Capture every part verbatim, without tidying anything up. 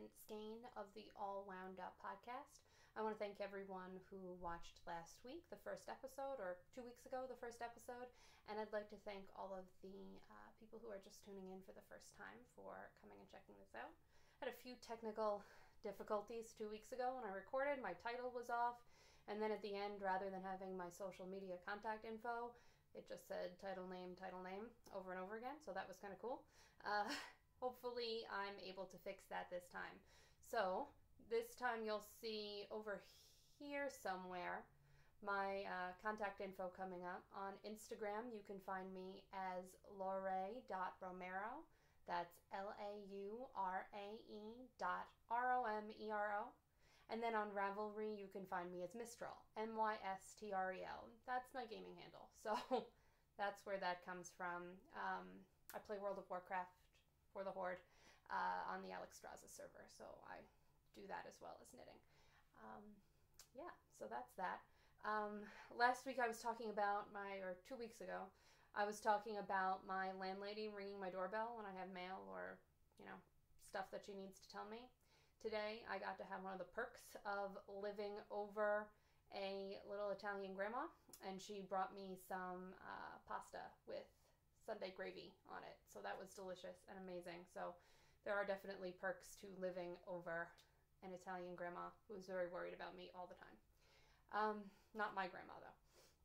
Megan Skane of the All Wound Up podcast. I want to thank everyone who watched last week, the first episode, or two weeks ago, the first episode. And I'd like to thank all of the uh, people who are just tuning in for the first time for coming and checking this out. I had a few technical difficulties two weeks ago when I recorded. My title was off. And then at the end, rather than having my social media contact info, it just said title name, title name over and over again. So that was kind of cool. Uh, hopefully I'm able to fix that this time. So this time you'll see over here somewhere my uh, contact info coming up. On Instagram, you can find me as laurae dot romero. That's L A U R A E dot R O M E R O. And then on Ravelry, you can find me as Mystral, M Y S T R E L. That's my gaming handle. So that's where that comes from. Um, I play World of Warcraft for the Horde uh, on the Alexstrasza server, so I do that as well as knitting. Um, yeah, so that's that. Um, last week I was talking about my, or two weeks ago, I was talking about my landlady ringing my doorbell when I have mail or, you know, stuff that she needs to tell me. Today I got to have one of the perks of living over a little Italian grandma, and she brought me some uh, pasta with Sunday gravy on it. So that was delicious and amazing. So there are definitely perks to living over an Italian grandma who's very worried about me all the time. Um, not my grandma though.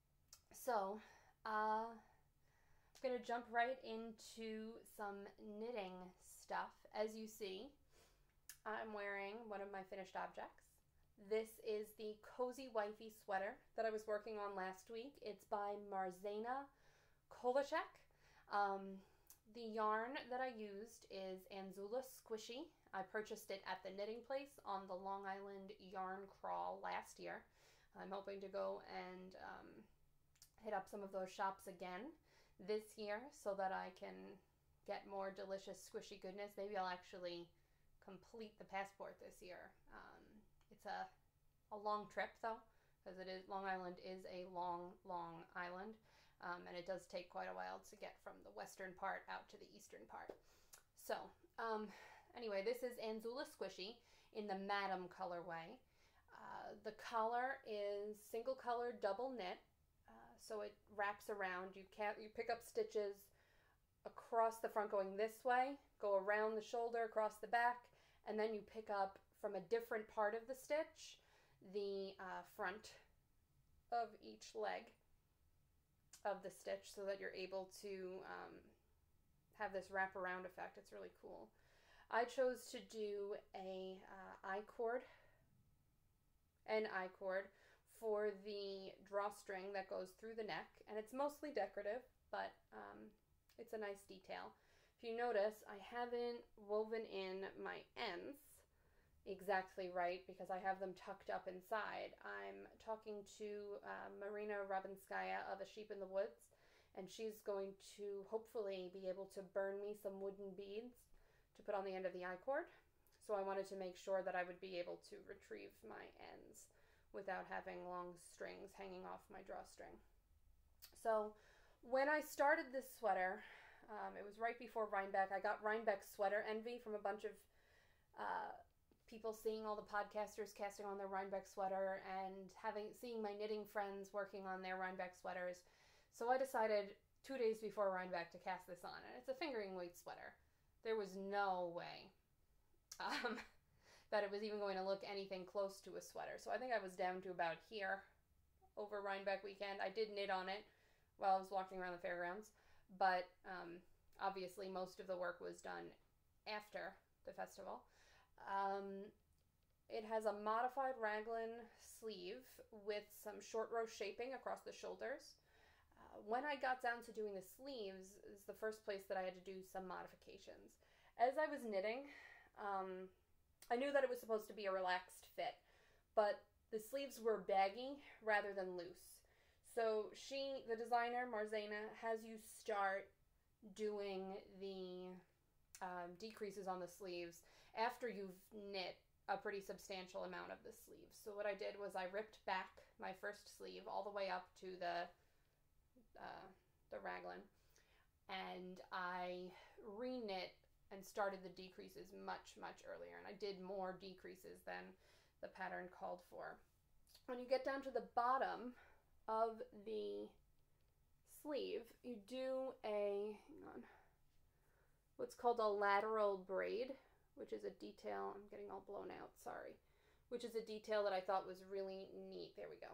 So uh, I'm going to jump right into some knitting stuff. As you see, I'm wearing one of my finished objects. This is the Cozy Wifey sweater that I was working on last week. It's by Marzena Kolacek. Um, the yarn that I used is Anzula Squishy. I purchased it at the knitting place on the Long Island yarn crawl last year. I'm hoping to go and um, hit up some of those shops again this year so that I can get more delicious squishy goodness. Maybe I'll actually complete the passport this year. Um, it's a, a long trip though, because it is Long Island is a long, long island. Um, and it does take quite a while to get from the western part out to the eastern part. So, um, anyway, this is Anzula Squishy in the Madam colorway. Uh, the collar is single color double knit, uh, so it wraps around. You can't you pick up stitches across the front going this way, go around the shoulder, across the back, and then you pick up from a different part of the stitch the uh, front of each leg of the stitch so that you're able to um, have this wraparound effect. It's really cool. I chose to do a uh, I-cord, an I-cord for the drawstring that goes through the neck, and it's mostly decorative, but um, it's a nice detail. If you notice, I haven't woven in my ends exactly right because I have them tucked up inside. I'm talking to uh, Marina Rabinskaya of A Sheep in the Woods, and she's going to hopefully be able to burn me some wooden beads to put on the end of the I-cord. So I wanted to make sure that I would be able to retrieve my ends without having long strings hanging off my drawstring. So when I started this sweater, um, it was right before Rhinebeck. I got Rhinebeck sweater envy from a bunch of uh, people seeing all the podcasters casting on their Rhinebeck sweater and having seeing my knitting friends working on their Rhinebeck sweaters. So I decided two days before Rhinebeck to cast this on, and it's a fingering weight sweater. There was no way um, that it was even going to look anything close to a sweater. So I think I was down to about here over Rhinebeck weekend. I did knit on it while I was walking around the fairgrounds, but um, obviously most of the work was done after the festival. Um, it has a modified raglan sleeve with some short row shaping across the shoulders. Uh, when I got down to doing the sleeves is the first place that I had to do some modifications. As I was knitting, um, I knew that it was supposed to be a relaxed fit, but the sleeves were baggy rather than loose. So she, the designer, Marzena, has you start doing the um, decreases on the sleeves after you've knit a pretty substantial amount of the sleeves. So what I did was I ripped back my first sleeve all the way up to the uh, the raglan, and I re-knit and started the decreases much, much earlier. And I did more decreases than the pattern called for. When you get down to the bottom of the sleeve, you do a, hang on, what's called a lateral braid, which is a detail, I'm getting all blown out, sorry, which is a detail that I thought was really neat. There we go.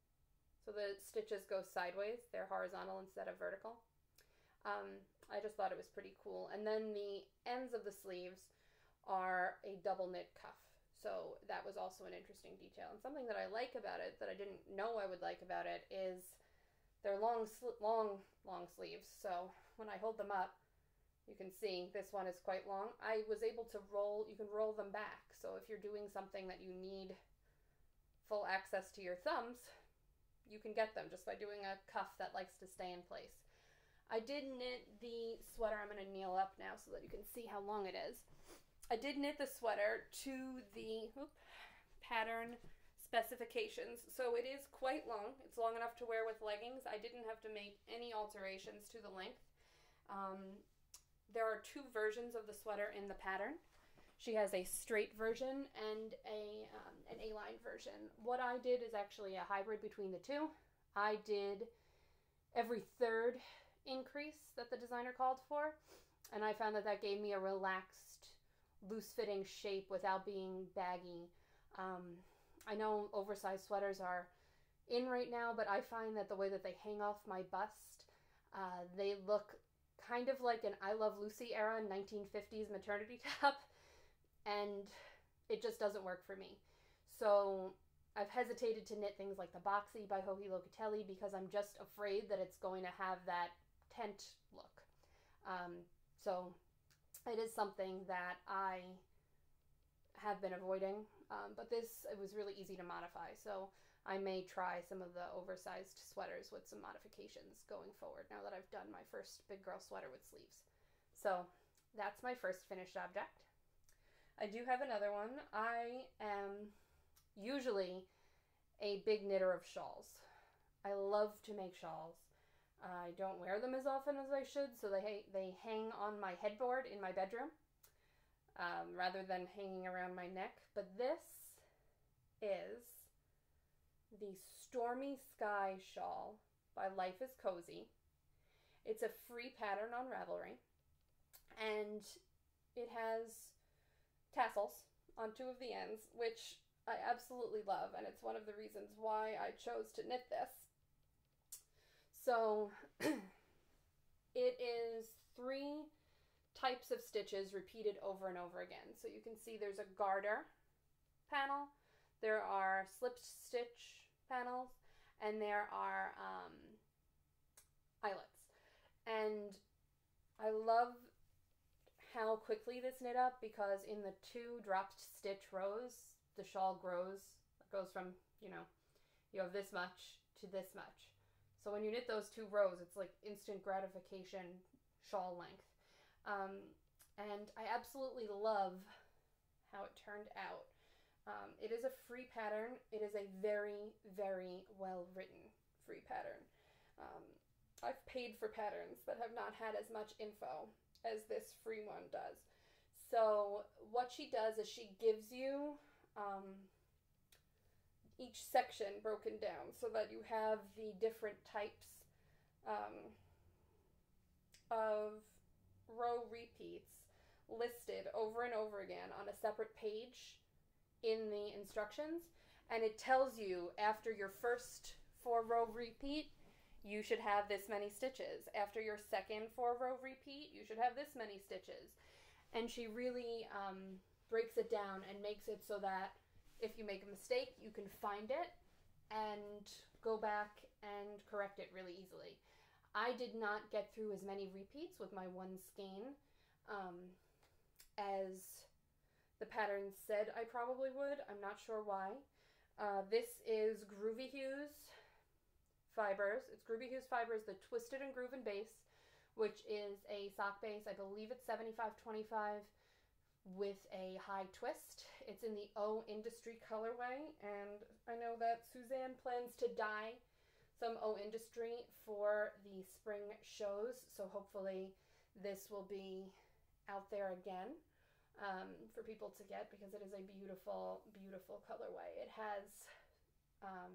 So the stitches go sideways, they're horizontal instead of vertical. Um, I just thought it was pretty cool. And then the ends of the sleeves are a double knit cuff. So that was also an interesting detail. And something that I like about it, that I didn't know I would like about it, is they're long, long, long sleeves. So when I hold them up, you can see this one is quite long. I was able to roll, you can roll them back. So if you're doing something that you need full access to your thumbs, you can get them just by doing a cuff that likes to stay in place. I did knit the sweater. I'm going to kneel up now so that you can see how long it is. I did knit the sweater to the whoop, pattern specifications. So it is quite long. It's long enough to wear with leggings. I didn't have to make any alterations to the length. Um, there are two versions of the sweater in the pattern. She has a straight version and a um, an A-line version. What I did is actually a hybrid between the two. I did every third increase that the designer called for, and I found that that gave me a relaxed, loose-fitting shape without being baggy. Um, I know oversized sweaters are in right now, but I find that the way that they hang off my bust, uh, they look kind of like an I Love Lucy era nineteen fifties maternity top, and it just doesn't work for me. So I've hesitated to knit things like the Boxy by Joji Locatelli because I'm just afraid that it's going to have that tent look. Um, so it is something that I have been avoiding, um, but this, it was really easy to modify. So I may try some of the oversized sweaters with some modifications going forward now that I've done my first big girl sweater with sleeves. So that's my first finished object. I do have another one. I am usually a big knitter of shawls. I love to make shawls. I don't wear them as often as I should, so they, they hang on my headboard in my bedroom um, rather than hanging around my neck. But this is the Stormy Sky shawl by Life is Cozy. It's a free pattern on Ravelry, and it has tassels on two of the ends, which I absolutely love, and it's one of the reasons why I chose to knit this. So it is three types of stitches repeated over and over again. So you can see there's a garter panel, there are slip stitch panels, and there are um, eyelets. And I love how quickly this knit up, because in the two dropped stitch rows, the shawl grows. It goes from, you know, you have this much to this much. So when you knit those two rows, it's like instant gratification shawl length. Um, and I absolutely love how it turned out. Um, it is a free pattern. It is a very, very well written free pattern. Um, I've paid for patterns that have not had as much info as this free one does. So what she does is she gives you um, each section broken down so that you have the different types um, of row repeats listed over and over again on a separate page in the instructions, and it tells you after your first four row repeat you should have this many stitches. After your second four row repeat, you should have this many stitches. And she really um, breaks it down and makes it so that if you make a mistake, you can find it and go back and correct it really easily. I did not get through as many repeats with my one skein um, as the pattern said I probably would. I'm not sure why. Uh, this is Groovy Hues fibers. It's Groovy Hues fibers, the Twisted and Groovin' base, which is a sock base. I believe it's seventy-five twenty-five with a high twist. It's in the O Industry colorway, and I know that Suzanne plans to dye some O Industry for the spring shows, so hopefully this will be out there again um, for people to get, because it is a beautiful, beautiful colorway. It has um,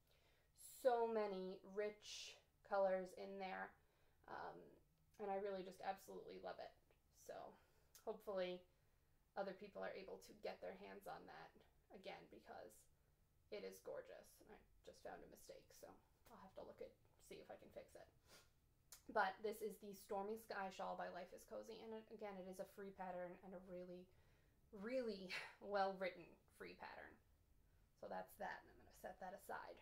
so many rich colors in there, um, and I really just absolutely love it. So hopefully other people are able to get their hands on that again, because it is gorgeous. And I just found a mistake, so I'll have to look at, see if I can fix it. But this is the Stormy Sky Shawl by Life is Cozy, and it, again, it is a free pattern and a really, really well-written free pattern. So that's that, and I'm going to set that aside.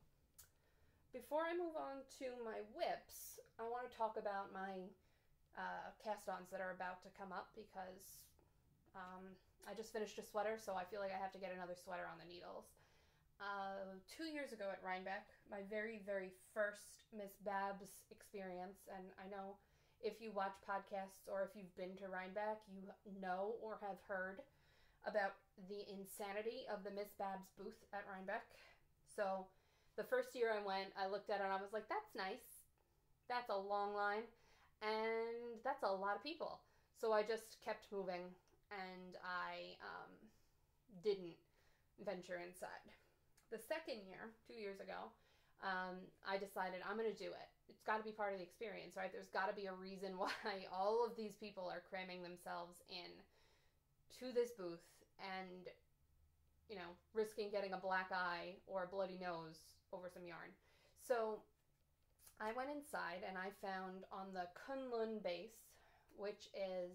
Before I move on to my whips, I want to talk about my uh, cast-ons that are about to come up, because um, I just finished a sweater, so I feel like I have to get another sweater on the needles. Uh, two years ago at Rhinebeck, my very, very first Miss Babs experience, and I know if you watch podcasts or if you've been to Rhinebeck, you know or have heard about the insanity of the Miss Babs booth at Rhinebeck. So the first year I went, I looked at it and I was like, that's nice. That's a long line, and that's a lot of people. So I just kept moving, and I um, didn't venture inside. The second year, two years ago, um, I decided I'm going to do it. It's got to be part of the experience, right? There's got to be a reason why all of these people are cramming themselves in to this booth and, you know, risking getting a black eye or a bloody nose over some yarn. So I went inside and I found on the Kunlun base, which is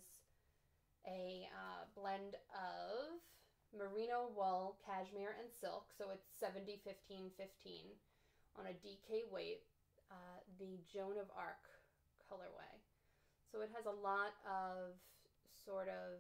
a uh, blend of merino wool, cashmere, and silk, so it's seventy fifteen fifteen on a D K weight, uh, the Joan of Arc colorway. So it has a lot of sort of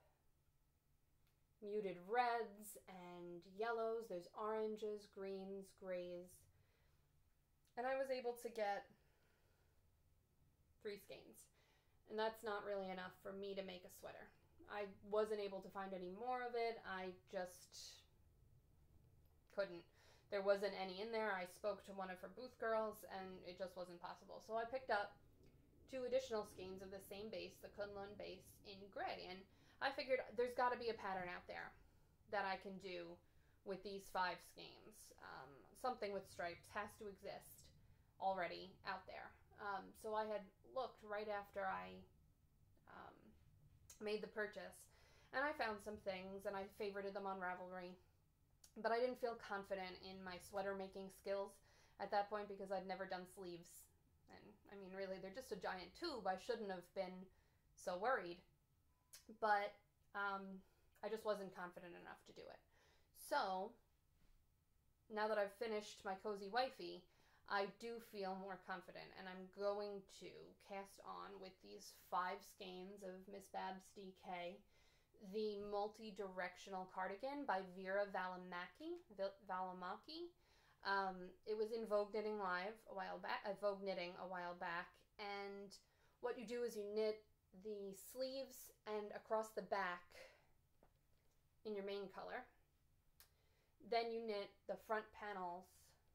muted reds and yellows. There's oranges, greens, grays, and I was able to get three skeins, and that's not really enough for me to make a sweater. I wasn't able to find any more of it. I just couldn't. There wasn't any in there. I spoke to one of her booth girls, and it just wasn't possible. So I picked up two additional skeins of the same base, the Kunlun base, in gray. And I figured there's got to be a pattern out there that I can do with these five skeins. Um, something with stripes has to exist already out there. Um, so I had looked right after I um, made the purchase, and I found some things, and I favorited them on Ravelry, but I didn't feel confident in my sweater making skills at that point, because I'd never done sleeves, and I mean, really, they're just a giant tube. I shouldn't have been so worried, but um, I just wasn't confident enough to do it. So now that I've finished my Cozy Wifey, I do feel more confident, and I'm going to cast on with these five skeins of Miss Babs D K, the multi-directional cardigan by Vera Valimaki. Valimaki. Um, it was in Vogue Knitting Live a while back, uh, Vogue Knitting a while back, and what you do is you knit the sleeves and across the back in your main color. Then you knit the front panels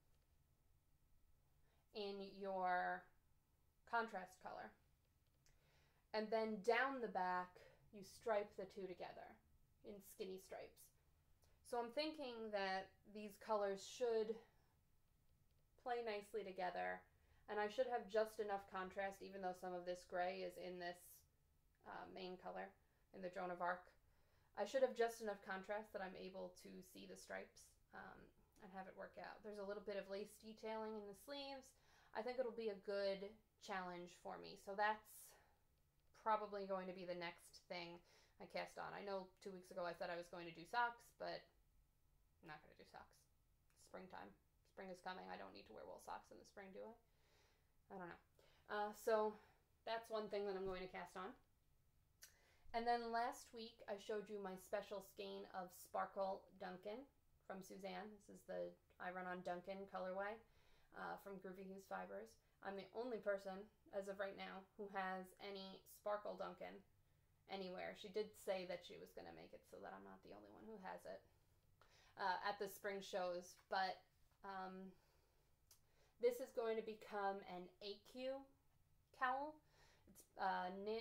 in your contrast color, and then down the back you stripe the two together in skinny stripes. So I'm thinking that these colors should play nicely together, and I should have just enough contrast, even though some of this gray is in this uh, main color, in the Joan of Arc. I should have just enough contrast that I'm able to see the stripes um, and have it work out. There's a little bit of lace detailing in the sleeves. I think it'll be a good challenge for me. So that's probably going to be the next thing I cast on. I know two weeks ago I said I was going to do socks, but I'm not going to do socks. It's springtime. Spring is coming. I don't need to wear wool socks in the spring, do I? I don't know. Uh, so that's one thing that I'm going to cast on. And then last week I showed you my special skein of Sparkle Duncan from Suzanne. This is the I Run on Duncan colorway. Uh, from Groovy Hughes Fibers. I'm the only person, as of right now, who has any Sparkle Duncan anywhere. She did say that she was going to make it so that I'm not the only one who has it uh, at the spring shows, but um, this is going to become an A Q cowl. It's uh, knit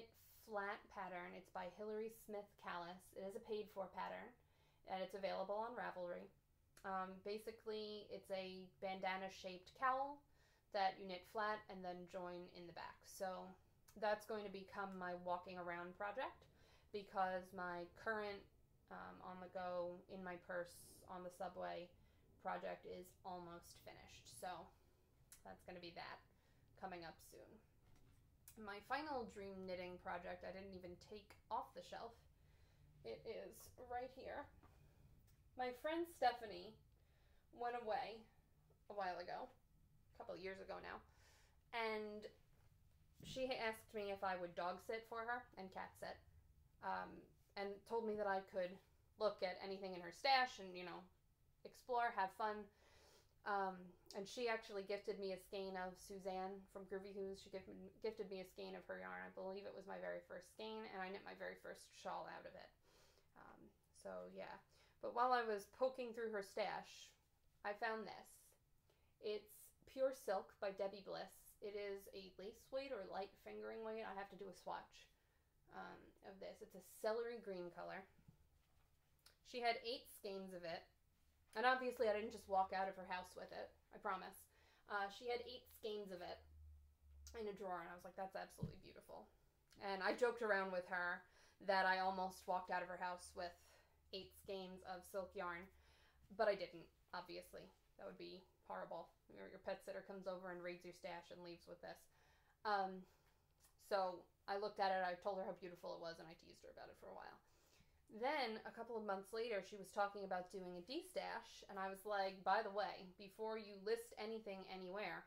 flat pattern. It's by Hilary Smith Callis. It is a paid-for pattern, and it's available on Ravelry. Um, basically, it's a bandana-shaped cowl that you knit flat and then join in the back. So that's going to become my walking around project, because my current um, on the go, in my purse, on the subway project is almost finished. So that's going to be that coming up soon. My final dream knitting project I didn't even take off the shelf. It is right here. My friend Stephanie went away a while ago, a couple of years ago now, and she asked me if I would dog sit for her and cat sit, um, and told me that I could look at anything in her stash and, you know, explore, have fun. Um, and she actually gifted me a skein of Suzanne from Groovy Hoos. She gifted, gifted me a skein of her yarn. I believe it was my very first skein, and I knit my very first shawl out of it. Um, so, yeah. But while I was poking through her stash, I found this. It's Pure Silk by Debbie Bliss. It is a lace weight or light fingering weight. I have to do a swatch um, of this. It's a celery green color. She had eight skeins of it. And obviously I didn't just walk out of her house with it, I promise. Uh, she had eight skeins of it in a drawer, and I was like, that's absolutely beautiful. And I joked around with her that I almost walked out of her house with eight skeins of silk yarn, but I didn't, obviously. That would be horrible. Your, your pet sitter comes over and raids your stash and leaves with this. Um, so I looked at it, I told her how beautiful it was, and I teased her about it for a while. Then, a couple of months later, she was talking about doing a D-stash, and I was like, by the way, before you list anything anywhere,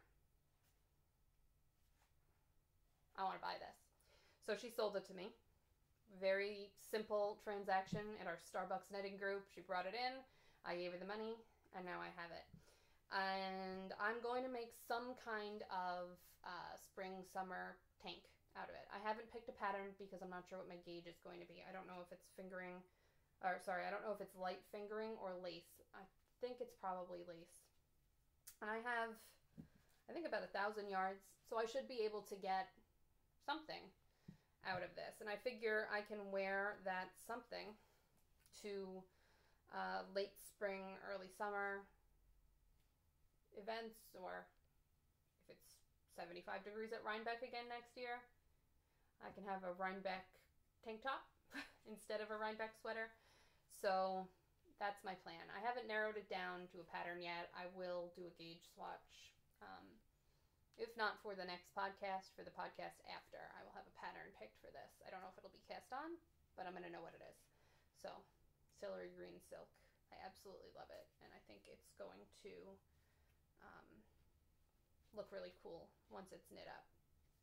I want to buy this. So she sold it to me. Very simple transaction at our Starbucks knitting group. She brought it in, I gave her the money, and now I have it. And I'm going to make some kind of uh, spring, summer tank out of it. I haven't picked a pattern because I'm not sure what my gauge is going to be. I don't know if it's fingering, or sorry, I don't know if it's light fingering or lace. I think it's probably lace. And I have, I think about a thousand yards, so I should be able to get something out of this. And I figure I can wear that something to uh, late spring, early summer events, or if it's seventy-five degrees at Rhinebeck again next year, I can have a Rhinebeck tank top instead of a Rhinebeck sweater. So that's my plan. I haven't narrowed it down to a pattern yet. I will do a gauge swatch. Um, if not for the next podcast, for the podcast after, I will have a pattern picked for this. I don't know if it'll be cast on, but I'm going to know what it is. So, celery green silk. I absolutely love it, and I think it's going to um, look really cool once it's knit up.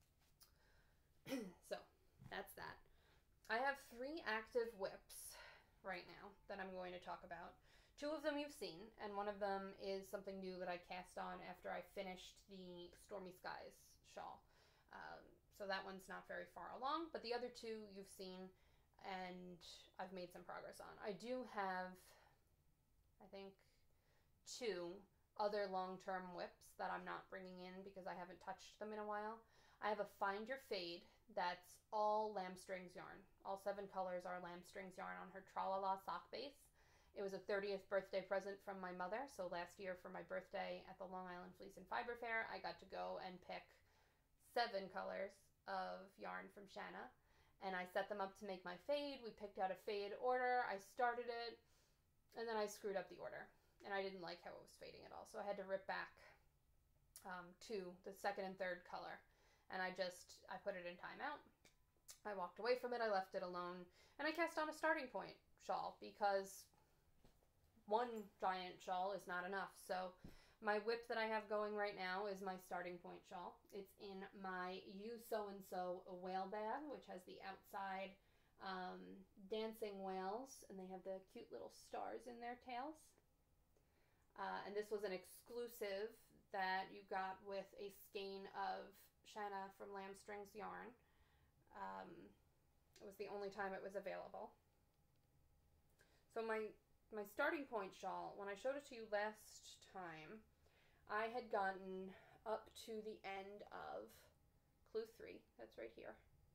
So, that's that. I have three active whips right now that I'm going to talk about. Two of them you've seen, and one of them is something new that I cast on after I finished the Stormy Skies shawl. Um, so that one's not very far along, but the other two you've seen, and I've made some progress on. I do have, I think, two other long-term whips that I'm not bringing in because I haven't touched them in a while. I have a Find Your Fade that's all lamb strings yarn. All seven colors are lamb strings yarn on her Tralala sock base. It was a thirtieth birthday present from my mother, so last year for my birthday at the Long Island Fleece and Fiber Fair, I got to go and pick seven colors of yarn from Shanna, and I set them up to make my fade. We picked out a fade order, I started it, and then I screwed up the order, and I didn't like how it was fading at all, so I had to rip back um, to the second and third color. And I just, I put it in timeout. I walked away from it, I left it alone, and I cast on a starting point shawl because one giant shawl is not enough. So my whip that I have going right now is my starting point shawl. It's in my You So and So whale bag, which has the outside um, dancing whales, and they have the cute little stars in their tails. Uh, and this was an exclusive that you got with a skein of Shanna from Lamb Strings yarn. Um, it was the only time it was available. So my my starting point shawl, when I showed it to you last time, I had gotten up to the end of clue three. That's right here.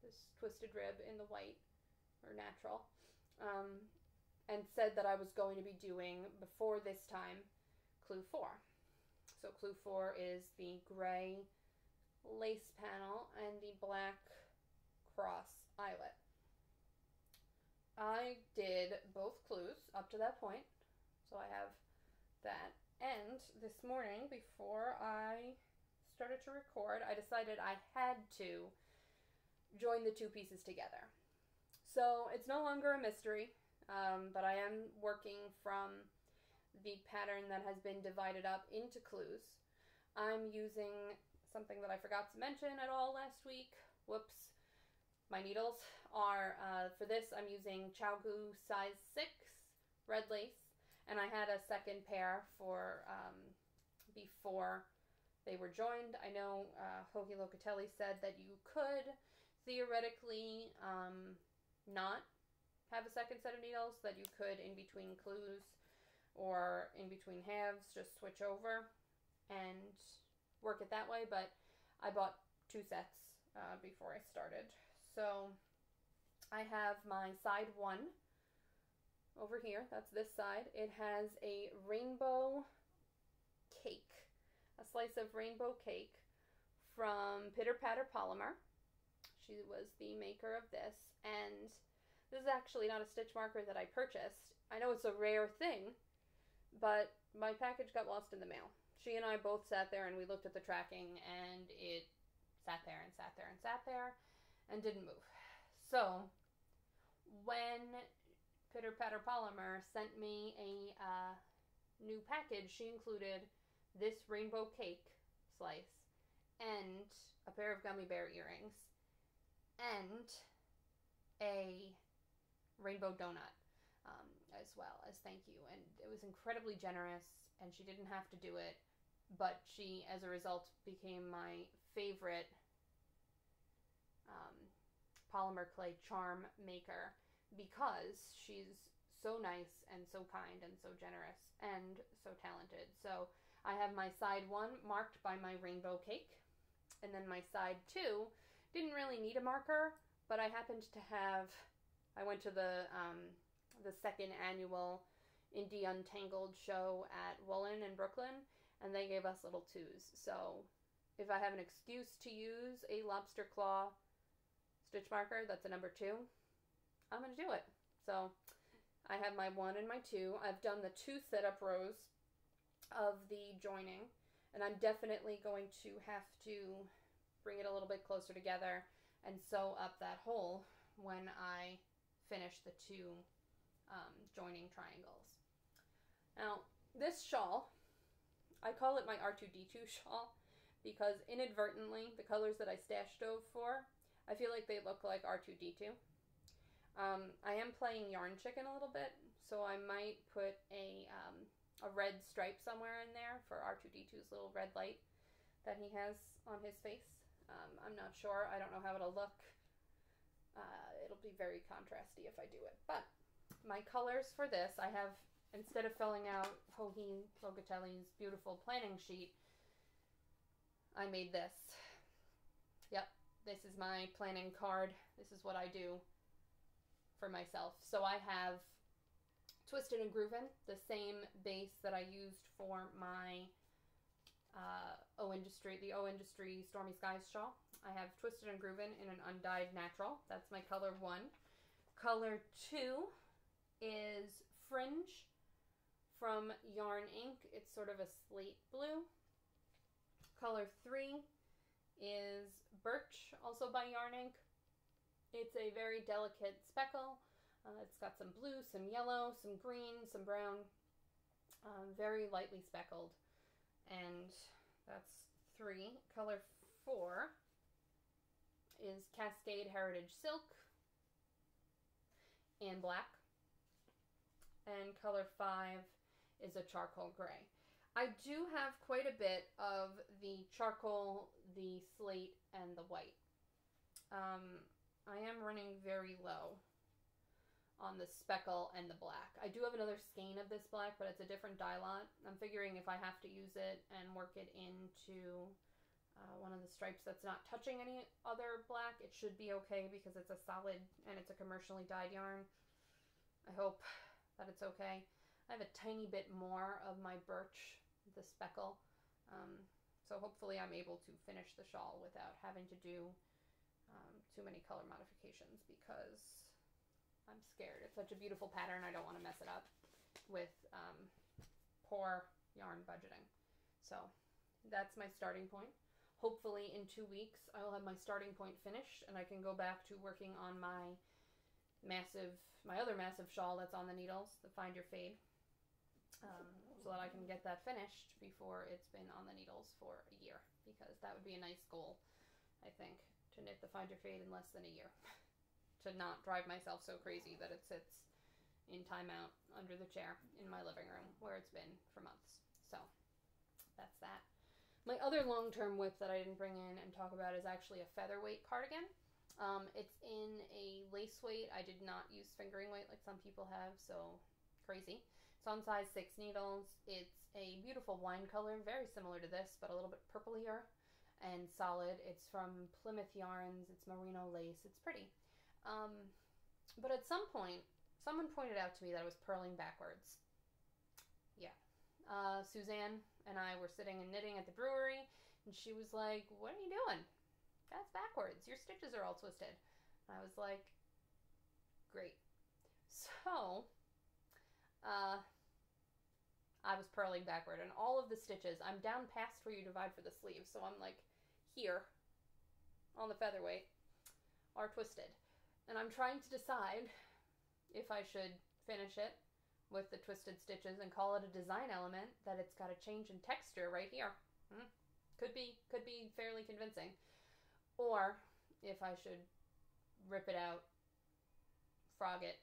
this twisted rib in the white, or natural, um, and said that I was going to be doing, before this time, Clue four. So Clue four is the gray lace panel and the black cross eyelet. I did both clues up to that point, so I have that. And this morning, before I started to record, I decided I had to join the two pieces together. So it's no longer a mystery, um, but I am working from the pattern that has been divided up into clues. I'm using something that I forgot to mention at all last week. Whoops. My needles are, uh, for this, I'm using ChiaoGoo size six red lace. And I had a second pair for um, before they were joined. I know uh, Joji Locatelli said that you could theoretically um, not have a second set of needles, that you could in between clues or in between halves just switch over and work it that way. But I bought two sets uh, before I started. So I have my side one over here. That's this side. It has a rainbow cake, a slice of rainbow cake from Pitter Patter Polymer. She was the maker of this, and this is actually not a stitch marker that I purchased. I know it's a rare thing, but my package got lost in the mail. She and I both sat there and we looked at the tracking, and it sat there and sat there and sat there and didn't move. So when Pitter Patter Polymer sent me a uh, new package, she included this rainbow cake slice and a pair of gummy bear earrings and a rainbow donut um, as well as thank you. And it was incredibly generous, and she didn't have to do it, but she, as a result, became my favorite um, polymer clay charm maker, because she's so nice and so kind and so generous and so talented. So I have my side one marked by my rainbow cake, and then my side two didn't really need a marker, but I happened to have, I went to the um, the second annual Indie Untangled show at Woolen in Brooklyn, and they gave us little twos. So if I have an excuse to use a lobster claw stitch marker that's a number two, I'm going to do it. So I have my one and my two. I've done the two setup rows of the joining, and I'm definitely going to have to bring it a little bit closer together and sew up that hole when I finish the two um, joining triangles. Now, this shawl, I call it my R two D two shawl, because inadvertently, the colors that I stash stove for, I feel like they look like R two D two. Um, I am playing Yarn Chicken a little bit, so I might put a, um, a red stripe somewhere in there for R two D two's little red light that he has on his face. Um, I'm not sure. I don't know how it'll look. Uh, it'll be very contrasty if I do it. But my colors for this, I have, instead of filling out Joji Locatelli's beautiful planning sheet, I made this. Yep, this is my planning card. This is what I do for myself. So I have Twisted and Grooven, the same base that I used for my uh, O Industry, the O Industry Stormy Skies shawl. I have Twisted and Grooven in an undyed natural. That's my color one. Color two is Fringe from Yarn Ink. It's sort of a slate blue. Color three is Birch, also by Yarn Ink. It's a very delicate speckle. Uh, it's got some blue, some yellow, some green, some brown, um, very lightly speckled. And that's three. Color four is Cascade Heritage Silk and black. And color five is a charcoal gray. I do have quite a bit of the charcoal, the slate, and the white. Um, I am running very low on the speckle and the black. I do have another skein of this black, but it's a different dye lot. I'm figuring if I have to use it and work it into uh, one of the stripes that's not touching any other black, it should be okay because it's a solid and it's a commercially dyed yarn. I hope that it's okay. I have a tiny bit more of my birch, the speckle, um, so hopefully I'm able to finish the shawl without having to do um, too many color modifications because I'm scared. It's such a beautiful pattern, I don't want to mess it up with um, poor yarn budgeting. So that's my starting point. Hopefully in two weeks I will have my starting point finished and I can go back to working on my massive, my other massive shawl that's on the needles, the Find Your Fade, um, so that I can get that finished before it's been on the needles for a year, because that would be a nice goal, I think, to knit the Find Your Fade in less than a year. To not drive myself so crazy that it sits in timeout under the chair in my living room where it's been for months. So that's that. My other long-term whip that I didn't bring in and talk about is actually a featherweight cardigan. Um, it's in a lace weight. I did not use fingering weight like some people have, so crazy. It's on size six needles. It's a beautiful wine color, very similar to this, but a little bit purplier and solid. It's from Plymouth Yarns. It's merino lace. It's pretty. Um, but at some point, someone pointed out to me that I was purling backwards. Yeah. Uh, Suzanne and I were sitting and knitting at the brewery, and she was like, "What are you doing? That's backwards. Your stitches are all twisted." And I was like, "Great." So, uh, I was purling backward, and all of the stitches, I'm down past where you divide for the sleeves, so I'm like here on the featherweight, are twisted. And I'm trying to decide if I should finish it with the twisted stitches and call it a design element, that it's got a change in texture right here. Hmm. Could be, could be fairly convincing. Or if I should rip it out, frog it,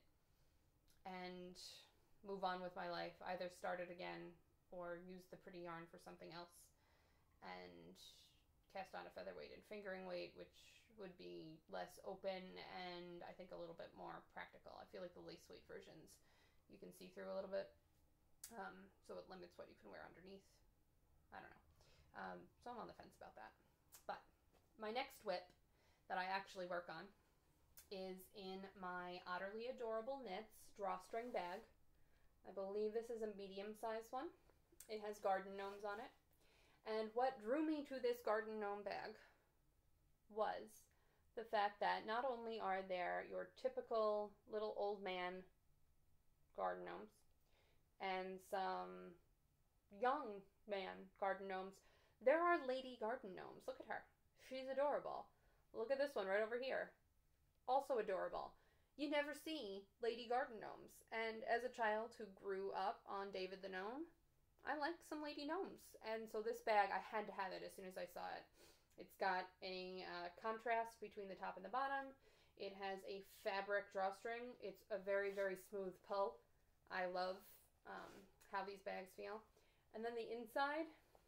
and move on with my life. Either start it again or use the pretty yarn for something else and cast on a featherweight and fingering weight, which would be less open and I think a little bit more practical. I feel like the lace weight versions you can see through a little bit, um, so it limits what you can wear underneath. I don't know. Um, so I'm on the fence about that. But my next whip that I actually work on is in my Otterly Adorable Knits drawstring bag. I believe this is a medium-sized one. It has garden gnomes on it. And what drew me to this garden gnome bag was the fact that not only are there your typical little old man garden gnomes and some young man garden gnomes, there are lady garden gnomes. Look at her. She's adorable. Look at this one right over here. Also adorable. You never see lady garden gnomes. And as a child who grew up on David the Gnome, I like some lady gnomes. And so this bag, I had to have it as soon as I saw it. It's got a uh, contrast between the top and the bottom. It has a fabric drawstring. It's a very, very smooth pull. I love um, how these bags feel. And then the inside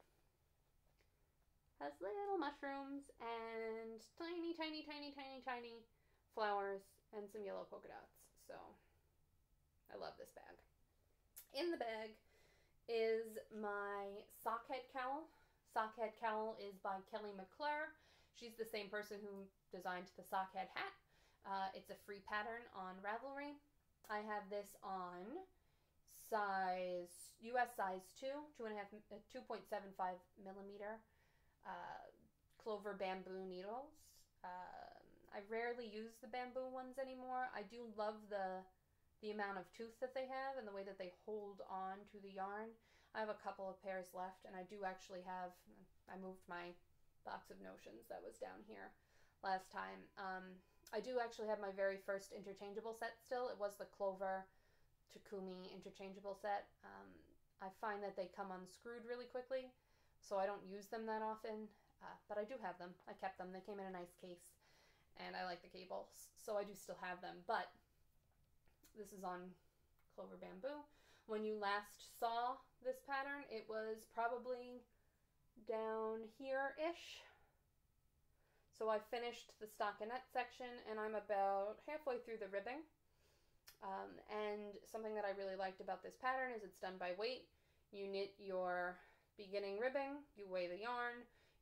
has little mushrooms and tiny, tiny, tiny, tiny, tiny flowers and some yellow polka dots. So I love this bag. In the bag is my sockhead cowl. Sockhead cowl is by Kelly McClure. She's the same person who designed the sockhead hat. Uh, it's a free pattern on Ravelry. I have this on size, U S size two, two and a half, uh, two point seven five millimeter uh, clover bamboo needles. Uh, I rarely use the bamboo ones anymore. I do love the the amount of tooth that they have and the way that they hold on to the yarn. I have a couple of pairs left, and I do actually have, I moved my box of notions that was down here last time. Um, I do actually have my very first interchangeable set still. It was the Clover Takumi interchangeable set. Um, I find that they come unscrewed really quickly, so I don't use them that often, uh, but I do have them. I kept them. They came in a nice case, and I like the cables, so I do still have them, but this is on Clover Bamboo. When you last saw this pattern, it was probably down here-ish. So I finished the stockinette section, and I'm about halfway through the ribbing. Um, and something that I really liked about this pattern is it's done by weight. You knit your beginning ribbing, you weigh the yarn,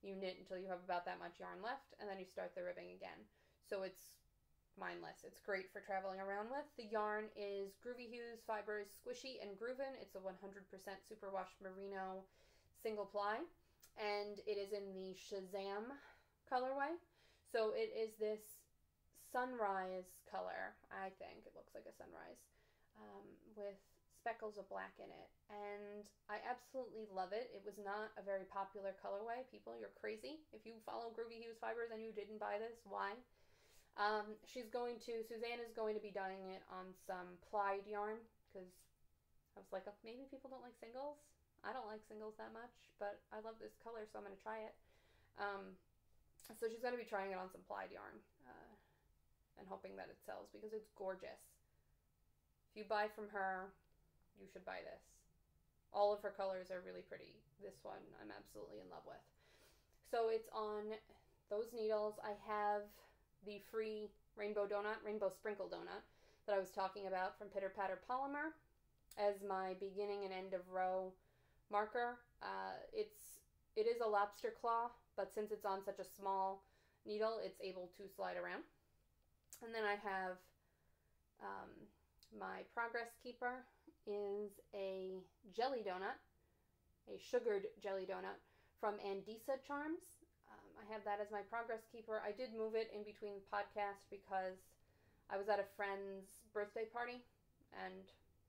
You knit until you have about that much yarn left, and then you start the ribbing again. So it's mindless. It's great for traveling around with. The yarn is Groovy Hues Fibers Squishy and Groovin. It's a one hundred percent superwash merino single ply, and it is in the Shazam colorway. So it is this sunrise color, I think. It looks like a sunrise, um, with speckles of black in it, and I absolutely love it. It was not a very popular colorway. People, you're crazy. If you follow Groovy Hues Fibers and you didn't buy this, why? Um, she's going to, Suzanne is going to be dyeing it on some plied yarn, because I was like, oh, maybe people don't like singles. I don't like singles that much, but I love this color, so I'm going to try it. Um, so she's going to be trying it on some plied yarn, uh, and hoping that it sells, because it's gorgeous. If you buy from her, you should buy this. All of her colors are really pretty. This one I'm absolutely in love with. So it's on those needles. I have the free Rainbow Donut, Rainbow Sprinkle Donut that I was talking about from Pitter Patter Polymer as my beginning and end of row marker. Uh, it's it is a lobster claw, but since it's on such a small needle, it's able to slide around. And then I have um, my Progress Keeper is a jelly donut, a sugared jelly donut from Andisa Charms. Um, I have that as my Progress Keeper. I did move it in between podcasts because I was at a friend's birthday party, and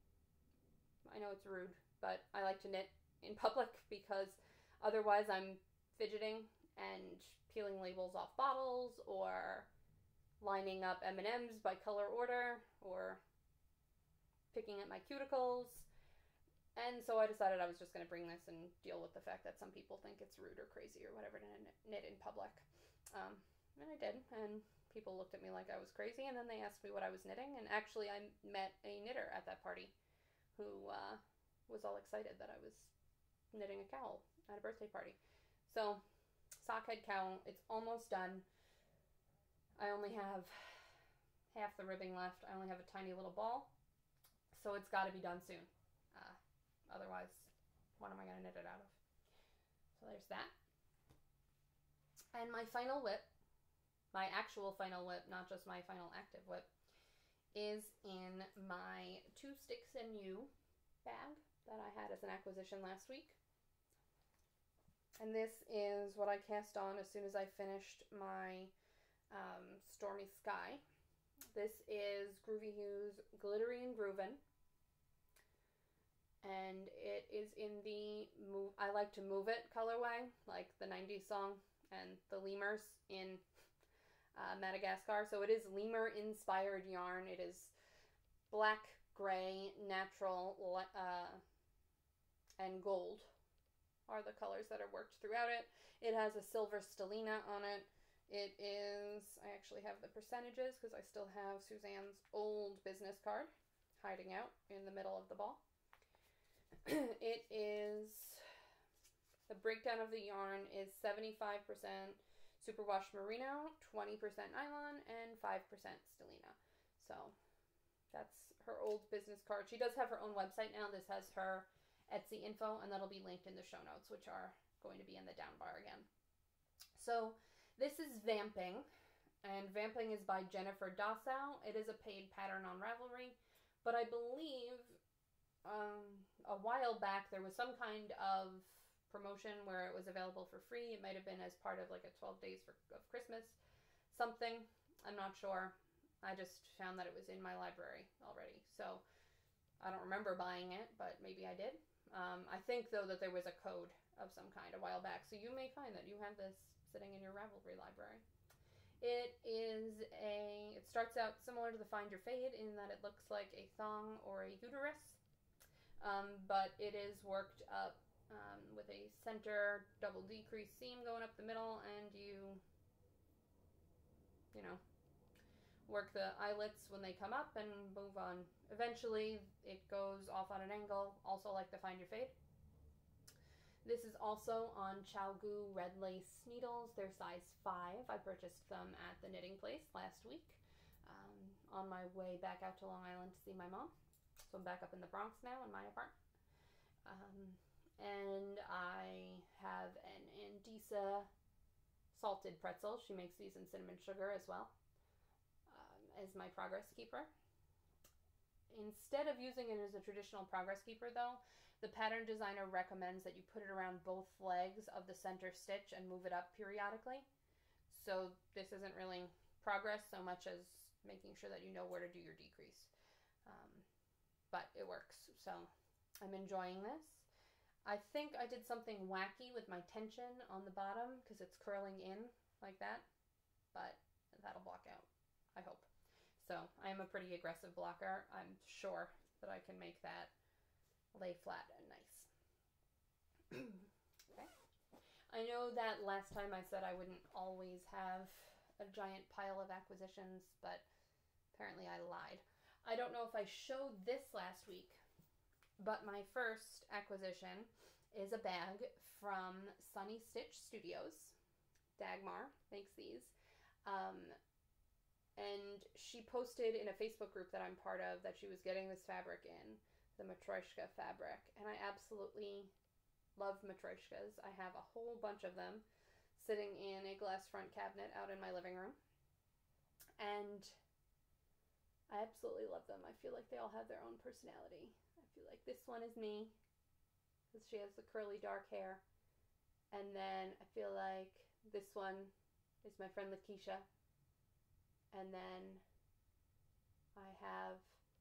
I know it's rude, but I like to knit in public because otherwise I'm fidgeting and peeling labels off bottles or lining up M and M's by color order or picking at my cuticles. And so I decided I was just going to bring this and deal with the fact that some people think it's rude or crazy or whatever to knit in public. Um, and I did, and people looked at me like I was crazy, and then they asked me what I was knitting, and actually I met a knitter at that party who uh, was all excited that I was knitting a cowl at a birthday party. So, sockhead cowl, it's almost done. I only have half the ribbing left. I only have a tiny little ball. So it's got to be done soon. Uh, otherwise, what am I going to knit it out of? So there's that. And my final whip, my actual final whip, not just my final active whip, is in my Two Sticks and You bag that I had as an acquisition last week. And this is what I cast on as soon as I finished my um, Stormy Sky. This is Groovy Hues Glittery and Groovin'. And it is in the move, I like to move it colorway, like the nineties song and the lemurs in uh, Madagascar. So it is lemur inspired yarn. It is black, gray, natural, uh, and gold are the colors that are worked throughout it. It has a silver stellina on it. It is, I actually have the percentages because I still have Suzanne's old business card hiding out in the middle of the ball. It is, the breakdown of the yarn is seventy-five percent superwash merino, twenty percent nylon, and five percent stellina. So that's her old business card. She does have her own website now. This has her Etsy info, and that'll be linked in the show notes, which are going to be in the down bar again. So this is Vamping, and Vamping is by Jennifer Dossow. It is a paid pattern on Ravelry, but I believe um, a while back there was some kind of promotion where it was available for free. It might have been as part of like a twelve days for, of Christmas something. I'm not sure. I just found that it was in my library already. So I don't remember buying it, but maybe I did. Um, I think, though, that there was a code of some kind a while back. So you may find that you have this sitting in your Ravelry library. It is a, it starts out similar to the Find Your Fade in that it looks like a thong or a uterus. Um, but it is worked up um, with a center double decrease seam going up the middle, and you, you know, work the eyelets when they come up and move on. Eventually, it goes off on an angle, also like the Find Your Fade. This is also on ChiaoGoo red lace needles. They're size five. I purchased them at the knitting place last week um, on my way back out to Long Island to see my mom. So I'm back up in the Bronx now in my apartment. Um, and I have an Andisa salted pretzels. She makes these in cinnamon sugar as well, um, as my progress keeper. Instead of using it as a traditional progress keeper though, the pattern designer recommends that you put it around both legs of the center stitch and move it up periodically. So this isn't really progress so much as making sure that you know where to do your decrease. Um, but it works, so I'm enjoying this. I think I did something wacky with my tension on the bottom because it's curling in like that, but that'll block out, I hope. So I'm a pretty aggressive blocker. I'm sure that I can make that lay flat and nice. Okay. I know that last time I said I wouldn't always have a giant pile of acquisitions, but apparently I lied. I don't know if I showed this last week, but my first acquisition is a bag from Sunny Stitch Studios. Dagmar makes these. Um, and she posted in a Facebook group that I'm part of that she was getting this fabric in, the Matryoshka fabric, and I absolutely love Matryoshkas. I have a whole bunch of them sitting in a glass front cabinet out in my living room, and I absolutely love them. I feel like they all have their own personality. I feel like this one is me, because she has the curly dark hair, and then I feel like this one is my friend Lakeisha, and then I have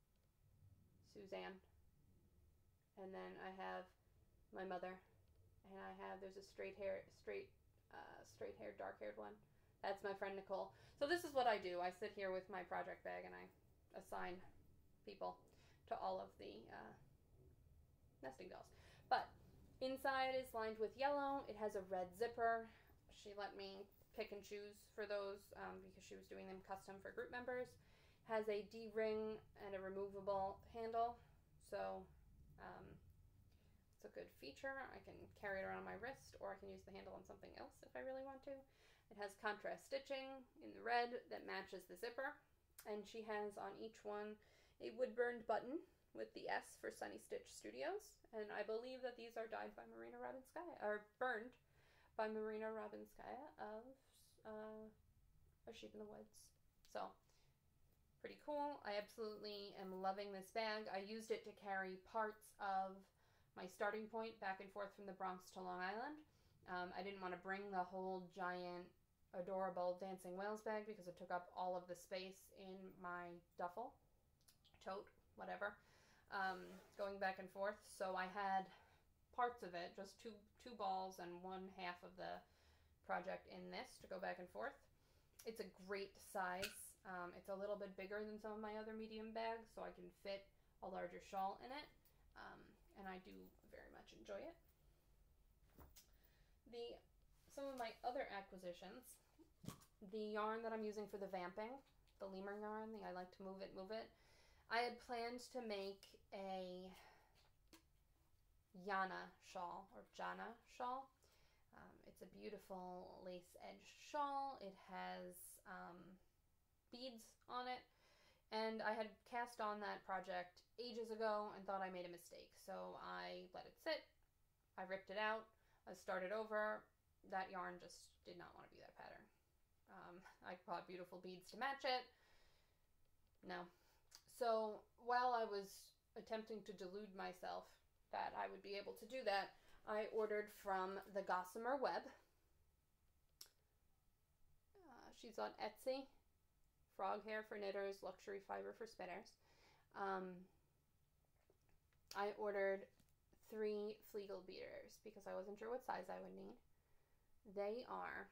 Suzanne, and then I have my mother, and I have, there's a straight hair, straight, uh, straight haired, dark haired one. That's my friend Nicole. So this is what I do. I sit here with my project bag and I assign people to all of the uh, nesting dolls. But inside is lined with yellow. It has a red zipper. She let me pick and choose for those um, because she was doing them custom for group members. Has a D-ring and a removable handle. So um, it's a good feature. I can carry it around my wrist, or I can use the handle on something else if I really want to. It has contrast stitching in the red that matches the zipper. And she has on each one a wood-burned button with the S for Sunny Stitch Studios. And I believe that these are dyed by Marina Robinskaya, or burned by Marina Robinskaya of uh, A Sheep in the Woods. So, pretty cool. I absolutely am loving this bag. I used it to carry parts of my starting point back and forth from the Bronx to Long Island. Um, I didn't want to bring the whole giant adorable Dancing Whales bag because it took up all of the space in my duffel, tote, whatever, um, going back and forth. So I had parts of it, just two two balls and one half of the project in this to go back and forth. It's a great size. Um, it's a little bit bigger than some of my other medium bags, so I can fit a larger shawl in it, um, and I do very much enjoy it. The some of my other acquisitions, the yarn that I'm using for the vamping, the lemur yarn, the I like to move it, move it. I had planned to make a Yana shawl, or Jana shawl. Um, it's a beautiful lace edged shawl. It has um, beads on it, and I had cast on that project ages ago and thought I made a mistake. So I let it sit, I ripped it out, I started over. That yarn just did not want to be that pattern. Um, I bought beautiful beads to match it. No. So while I was attempting to delude myself that I would be able to do that, I ordered from the Gossamer Web. Uh, she's on Etsy. Frog hair for knitters, luxury fiber for spinners. Um, I ordered three Flegel beaters because I wasn't sure what size I would need. They are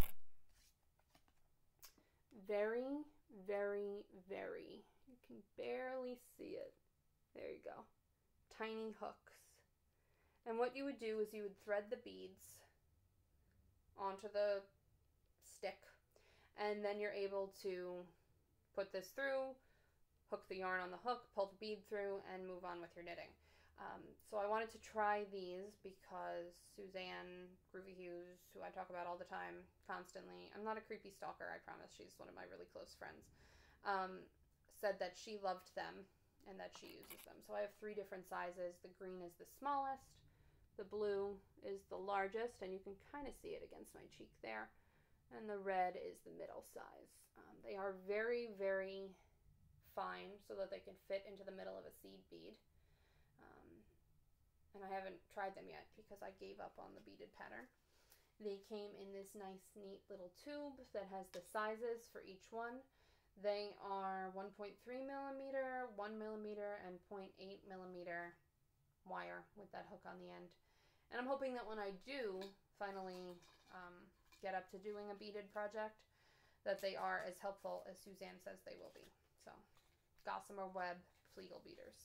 very, very, very, you can barely see it. There you go. Tiny hooks. And what you would do is you would thread the beads onto the stick, and then you're able to put this through, hook the yarn on the hook, pull the bead through, and move on with your knitting. Um, so I wanted to try these because Suzanne Groovy Hughes, who I talk about all the time, constantly, I'm not a creepy stalker, I promise, she's one of my really close friends, um, said that she loved them and that she uses them. So I have three different sizes. The green is the smallest, the blue is the largest, and you can kind of see it against my cheek there. And the red is the middle size. Um, they are very, very fine so that they can fit into the middle of a seed bead. Um, and I haven't tried them yet because I gave up on the beaded pattern. They came in this nice, neat little tube that has the sizes for each one. They are one point three millimeter, one millimeter, and zero point eight millimeter wire with that hook on the end. And I'm hoping that when I do finally um, get up to doing a beaded project, that they are as helpful as Suzanne says they will be. So, Gossamer Web Flegel beaders.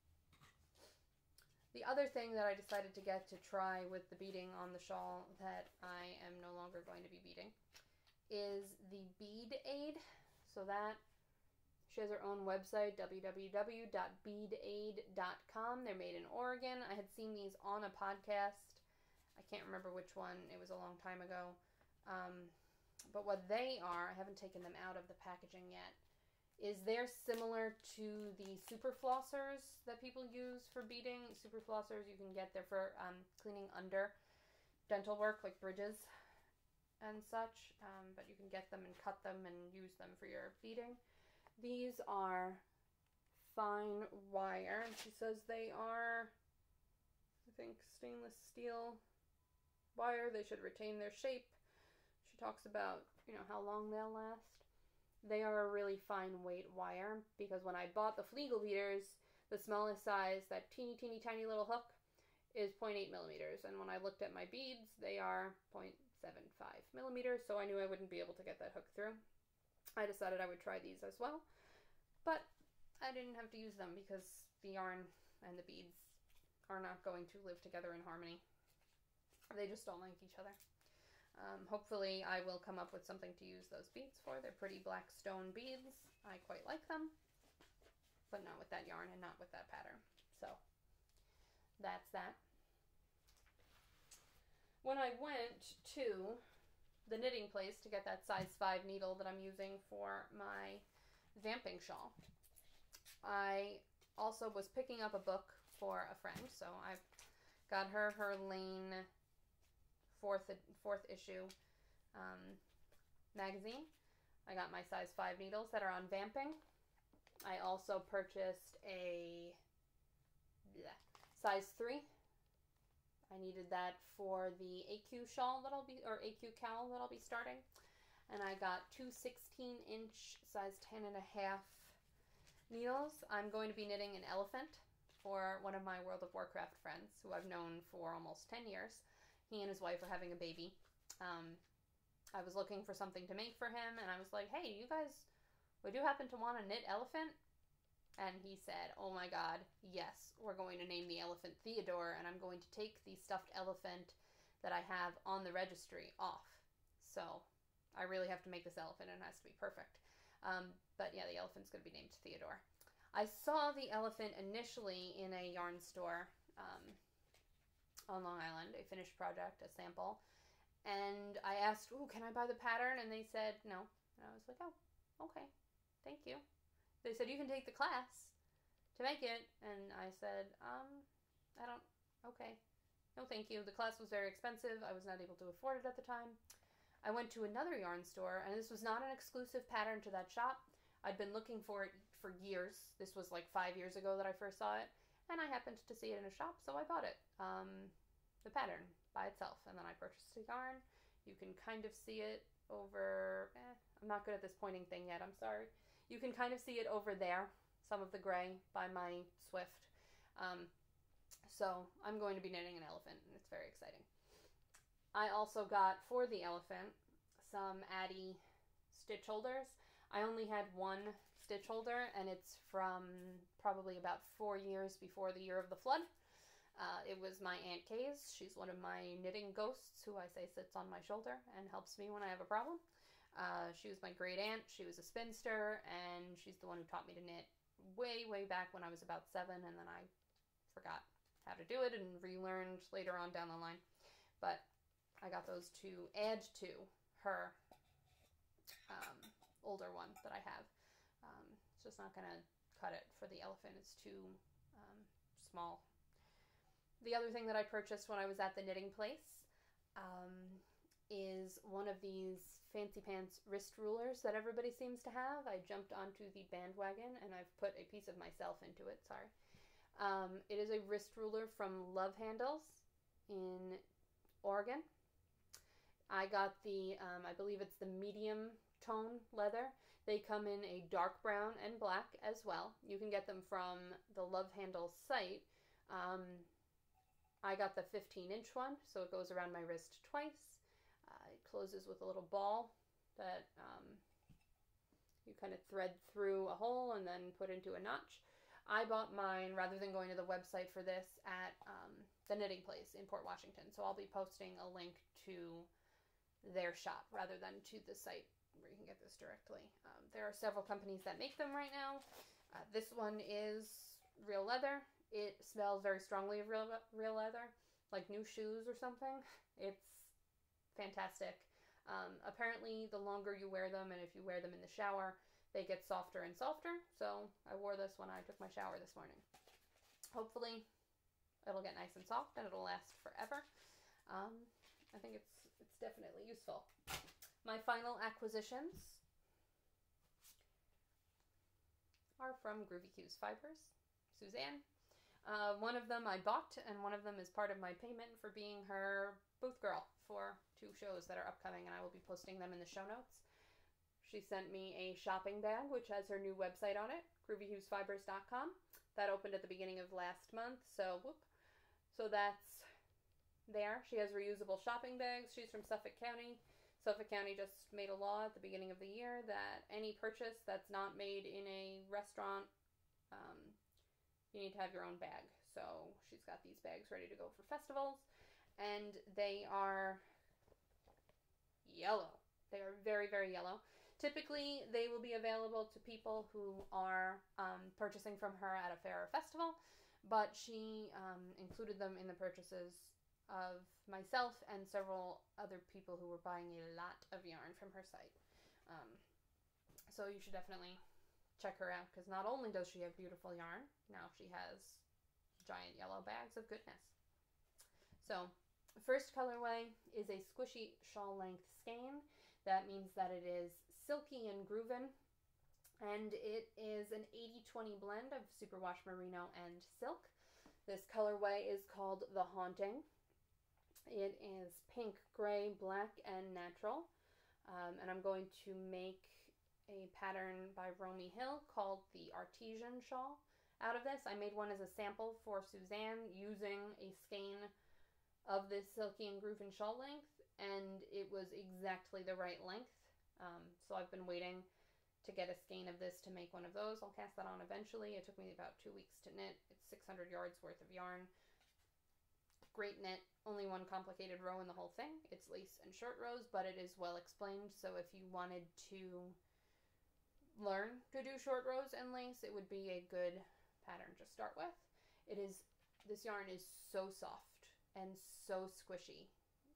The other thing that I decided to get to try with the beading on the shawl that I am no longer going to be beading is the Bead Aid. So that, she has her own website, w w w dot bead aid dot com. They're made in Oregon. I had seen these on a podcast. I can't remember which one. It was a long time ago. Um, but what they are, I haven't taken them out of the packaging yet, is they're similar to the super flossers that people use for beading. Super flossers you can get, they're for um, cleaning under dental work, like bridges and such. Um, but you can get them and cut them and use them for your beading. These are fine wire, and she says they are, I think, stainless steel wire. They should retain their shape. She talks about, you know, how long they'll last. They are a really fine weight wire because when I bought the Flegel beaders, the smallest size, that teeny, teeny, tiny little hook, is zero point eight millimeters. And when I looked at my beads, they are zero point seven five millimeters, so I knew I wouldn't be able to get that hook through. I decided I would try these as well, but I didn't have to use them because the yarn and the beads are not going to live together in harmony. They just don't like each other. Um, hopefully I will come up with something to use those beads for. They're pretty black stone beads. I quite like them, but not with that yarn and not with that pattern. So that's that. When I went to the knitting place to get that size five needle that I'm using for my vamping shawl, I also was picking up a book for a friend. So I got her her Lane fourth fourth issue um, magazine. I got my size five needles that are on vamping. I also purchased a yeah, size three. I needed that for the A Q shawl that I'll be, or A Q cowl that I'll be starting. And I got two sixteen inch size ten and a half needles. I'm going to be knitting an elephant for one of my World of Warcraft friends who I've known for almost ten years. He and his wife are having a baby. Um, I was looking for something to make for him, and I was like, hey, you guys, would you happen to want to knit elephant? And he said, oh my god, yes, we're going to name the elephant Theodore, and I'm going to take the stuffed elephant that I have on the registry off. So I really have to make this elephant, and it has to be perfect. Um, but yeah, the elephant's going to be named Theodore. I saw the elephant initially in a yarn store, um, on Long Island, a finished project, a sample, and I asked, ooh, can I buy the pattern? And they said no, and I was like, oh, okay, thank you. They said you can take the class to make it, and I said, um, I don't, okay, no thank you. The class was very expensive. I was not able to afford it at the time. I went to another yarn store, and this was not an exclusive pattern to that shop. I'd been looking for it for years. This was like five years ago that I first saw it. And I happened to see it in a shop, so I bought it, um, the pattern by itself. And then I purchased the yarn. You can kind of see it over, eh, I'm not good at this pointing thing yet, I'm sorry. You can kind of see it over there, some of the gray by my Swift. Um, so I'm going to be knitting an elephant, and it's very exciting. I also got, for the elephant, some Addi stitch holders. I only had one stitch holder, and it's from probably about four years before the year of the flood. Uh, it was my Aunt Kay's. She's one of my knitting ghosts who I say sits on my shoulder and helps me when I have a problem. Uh, she was my great aunt. She was a spinster, and she's the one who taught me to knit way, way back when I was about seven, and then I forgot how to do it and relearned later on down the line. But I got those to add to her um, older one that I have. Um, it's just not going to cut it for the elephant. It's too um, small. The other thing that I purchased when I was at the knitting place um, is one of these fancy pants wrist rulers that everybody seems to have. I jumped onto the bandwagon and I've put a piece of myself into it, sorry. Um, it is a wrist ruler from Love Handles in Oregon. I got the, um, I believe it's the medium tone leather. They come in a dark brown and black as well. You can get them from the Love Handles site. Um, I got the fifteen inch one, so it goes around my wrist twice. Uh, it closes with a little ball that um, you kind of thread through a hole and then put into a notch. I bought mine, rather than going to the website for this, at um, the Knitting Place in Port Washington. So I'll be posting a link to their shop rather than to the site where you can get this directly. Um, there are several companies that make them right now. Uh, this one is real leather. It smells very strongly of real, real leather, like new shoes or something. It's fantastic. Um, apparently, the longer you wear them, and if you wear them in the shower, they get softer and softer. So I wore this when I took my shower this morning. Hopefully, it'll get nice and soft and it'll last forever. Um, I think it's it's definitely useful. My final acquisitions are from Groovy Q's Fibers, Suzanne. Uh, one of them I bought, and one of them is part of my payment for being her booth girl for two shows that are upcoming, and I will be posting them in the show notes. She sent me a shopping bag, which has her new website on it, groovy hues fibers dot com. That opened at the beginning of last month, so whoop. So that's there. She has reusable shopping bags. She's from Suffolk County. Suffolk County just made a law at the beginning of the year that any purchase that's not made in a restaurant, um, you need to have your own bag. So she's got these bags ready to go for festivals, and they are yellow. They are very, very yellow. Typically, they will be available to people who are um, purchasing from her at a fair or festival, but she um, included them in the purchases of myself and several other people who were buying a lot of yarn from her site. Um, so you should definitely check her out, because not only does she have beautiful yarn, now she has giant yellow bags of goodness. So, first colorway is a squishy shawl length skein. That means that it is silky and grooven, and it is an eighty twenty blend of superwash merino and silk. This colorway is called The Haunting. It is pink, gray, black, and natural, um, and I'm going to make a pattern by Romy Hill called the Artesian Shawl out of this. I made one as a sample for Suzanne using a skein of this silky and grooven shawl length, and it was exactly the right length. Um, so I've been waiting to get a skein of this to make one of those. I'll cast that on eventually. It took me about two weeks to knit. It's six hundred yards worth of yarn. Great knit. Only one complicated row in the whole thing. It's lace and short rows, but it is well explained. So if you wanted to learn to do short rows and lace, it would be a good pattern to start with. It is, this yarn is so soft and so squishy.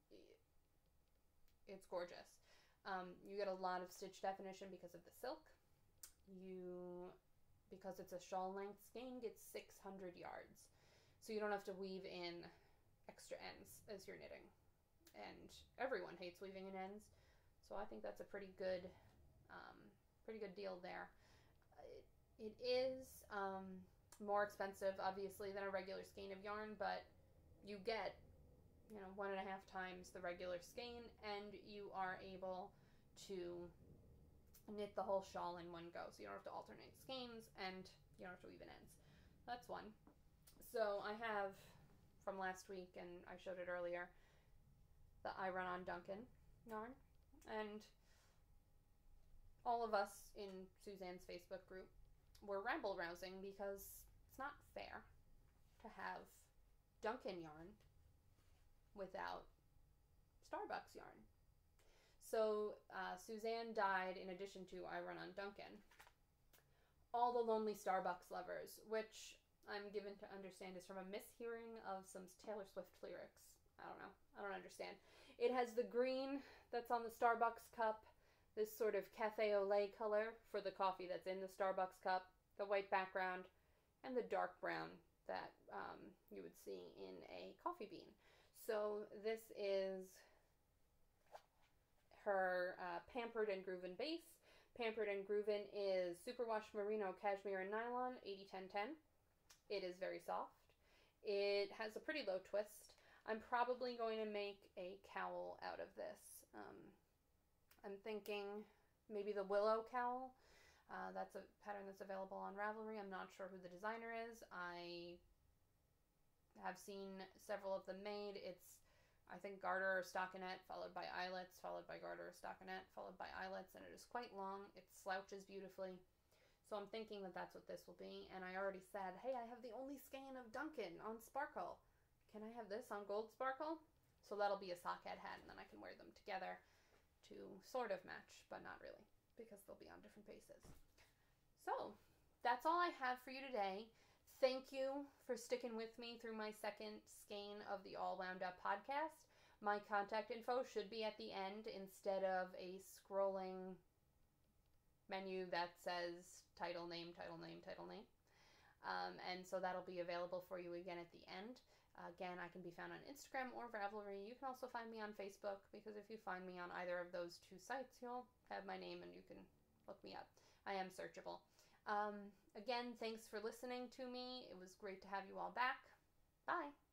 It's gorgeous. Um, you get a lot of stitch definition because of the silk. You, because it's a shawl length skein, gets six hundred yards. So you don't have to weave in extra ends as you're knitting. And everyone hates weaving in ends. So I think that's a pretty good, um, pretty good deal there. It, it is um, more expensive, obviously, than a regular skein of yarn, but you get, you know, one and a half times the regular skein, and you are able to knit the whole shawl in one go. So you don't have to alternate skeins, and you don't have to weave in ends. That's one. So I have, from last week, and I showed it earlier, the I Run on Duncan yarn. And all of us in Suzanne's Facebook group were rabble rousing because it's not fair to have Duncan yarn without Starbucks yarn. So uh, Suzanne dyed, in addition to I Run on Duncan, all the lonely Starbucks lovers, which I'm given to understand is from a mishearing of some Taylor Swift lyrics. I don't know. I don't understand. It has the green that's on the Starbucks cup, this sort of cafe au lait color for the coffee that's in the Starbucks cup, the white background, and the dark brown that um, you would see in a coffee bean. So this is her uh, Pampered and Grooven base. Pampered and Grooven is superwash merino, cashmere, and nylon, eighty ten ten. It is very soft. It has a pretty low twist. I'm probably going to make a cowl out of this. Um, I'm thinking maybe the willow cowl. Uh, that's a pattern that's available on Ravelry. I'm not sure who the designer is. I have seen several of them made. It's, I think, garter or stockinette, followed by eyelets, followed by garter or stockinette, followed by eyelets, and it is quite long. It slouches beautifully. So I'm thinking that that's what this will be. And I already said, hey, I have the only skein of Duncan on Sparkle. Can I have this on Gold Sparkle? So that'll be a sockhead hat, and then I can wear them together to sort of match, but not really, because they'll be on different bases. So that's all I have for you today. Thank you for sticking with me through my second skein of the All Wound Up podcast. My contact info should be at the end instead of a scrolling menu that says title, name, title, name, title, name. Um, and so that'll be available for you again at the end. Uh, again, I can be found on Instagram or Ravelry. You can also find me on Facebook, because if you find me on either of those two sites, you'll have my name and you can look me up. I am searchable. Um, again, thanks for listening to me. It was great to have you all back. Bye.